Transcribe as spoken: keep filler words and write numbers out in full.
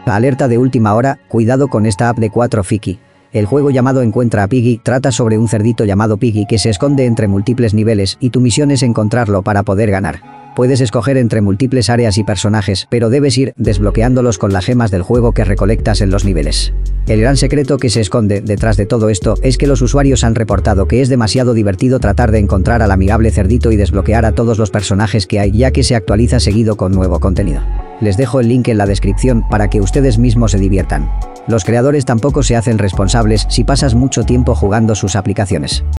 Alerta de última hora, cuidado con esta app de cuatro Fiki. El juego llamado Encuentra a Piggy trata sobre un cerdito llamado Piggy que se esconde entre múltiples niveles y tu misión es encontrarlo para poder ganar. Puedes escoger entre múltiples áreas y personajes, pero debes ir desbloqueándolos con las gemas del juego que recolectas en los niveles. El gran secreto que se esconde detrás de todo esto es que los usuarios han reportado que es demasiado divertido tratar de encontrar al amigable cerdito y desbloquear a todos los personajes que hay, ya que se actualiza seguido con nuevo contenido. Les dejo el link en la descripción para que ustedes mismos se diviertan. Los creadores tampoco se hacen responsables si pasas mucho tiempo jugando sus aplicaciones.